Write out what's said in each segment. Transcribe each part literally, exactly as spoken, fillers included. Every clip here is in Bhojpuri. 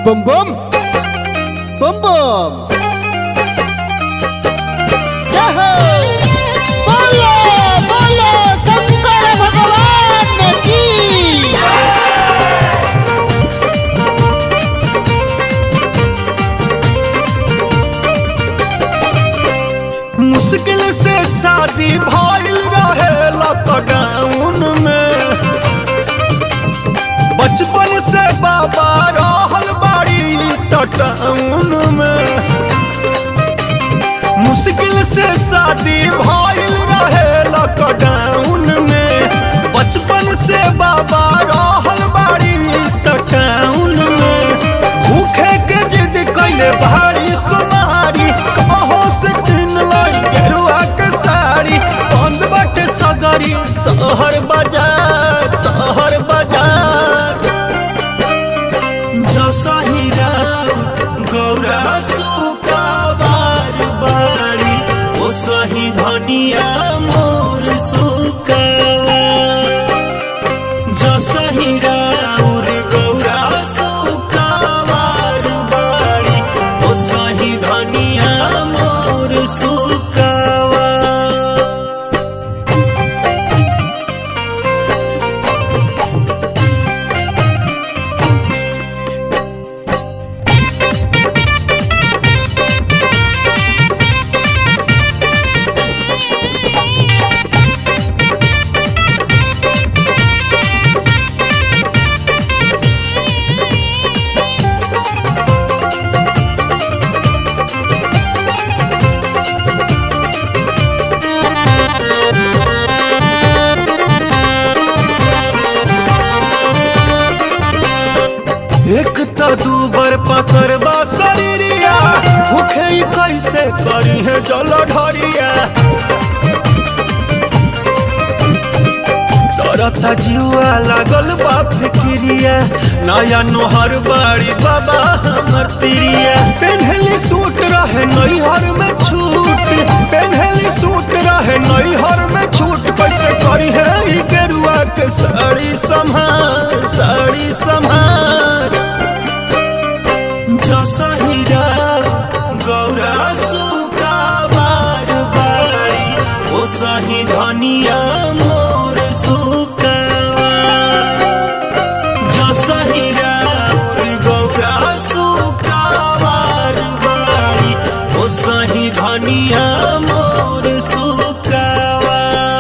बम बम बम बम जय हो बोलो बोलो शंकर भगवान की। मुश्किल से शादी भइल रहे लॉकडाउन में, बचपन से बाबा रहल बाड़ी टाउन में। मुश्किल से शादी भइल रहे लॉकडाउन में, बचपन से बाबा रहल बाड़ी टाउन में। भूखे के जिद कैले भारी सोनारी, कहो से किन लाई गेरुआ के साड़ी। बंद बाटे सगरी शहर बाजार शहर बाजार। जसहिरा गौरा सुकाबार बाड़ी, ओ सही धनिया मोर सुकावा। जसहिरा उर गौरा सुकाबार बाड़ी, ओ सही धनिया मोर सुकावा। एक तो दूबर पकड़बा शरीरिया, भूखे कैसे करी है जल ढरिया। डरता जीवा लागल बा फिक्रिया, नया नोहर बाड़ी बाबा हमर तिरिया। पेन्हली सूट रहे नैहर में छूट, पेन्हली सूट रहे नैहर में छूट। कैसे करी है ई गेरुआ के साड़ी संभार साड़ी संभार। जसहिरा गौरा सुकाबार बाड़ी, ओ सही धनिया मोर सुकावा। जसहिरा गौरा सुकाबार बाड़ी, ओ सही धनिया मोर सुकावा।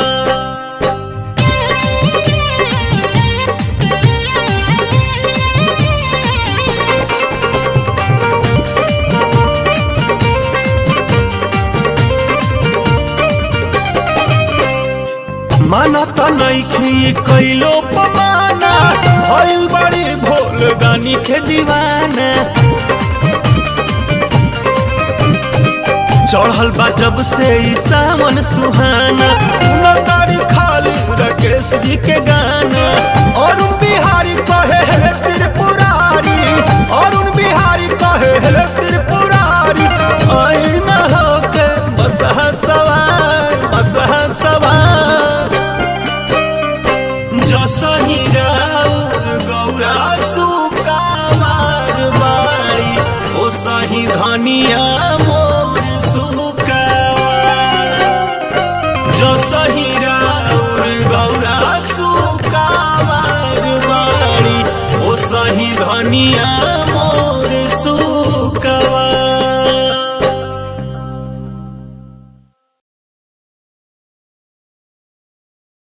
माना तो नइखी कैलो पमाना, भइल बड़ी भोल दानी के दीवाना। चढ़ल बा जब से ई सावन सुहाना, सुनो तारी खाली राकेश जी के गाना। अरुण बिहारी कहे है त्रिपुरारी, अरुण बिहारी कहे है त्रिपुरारी। आई न होके बसहा सवार बसहा सवार। जसहिरा गौरा सुकाबार बाड़ी, ओ सही धनिया मोर सुकावा। जसहिरा गौरा सुकाबार बाड़ी, ओ सही धनिया